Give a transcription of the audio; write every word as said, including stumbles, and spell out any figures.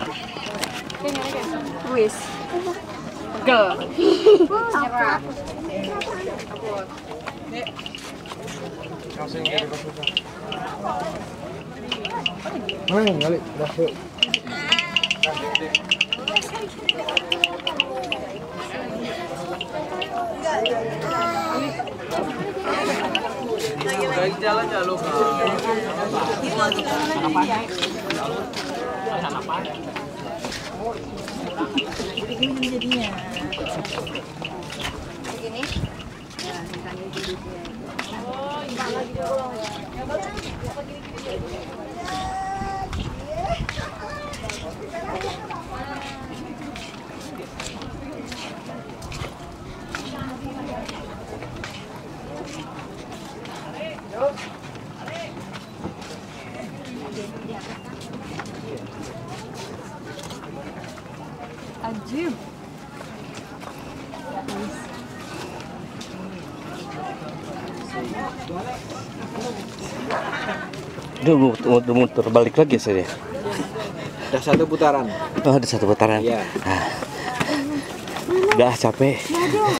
Wis. Pegel. Nyerah. Mana kali dah yuk. Lagi jalan ya lu. Jadinya. Begini. Nah, ikannya gitu. Oh, gimana lagi dong? Ajib. Dia udah muter balik lagi saya. Udah satu putaran. Oh, ada satu putaran. Iya. Ah. Udah capek.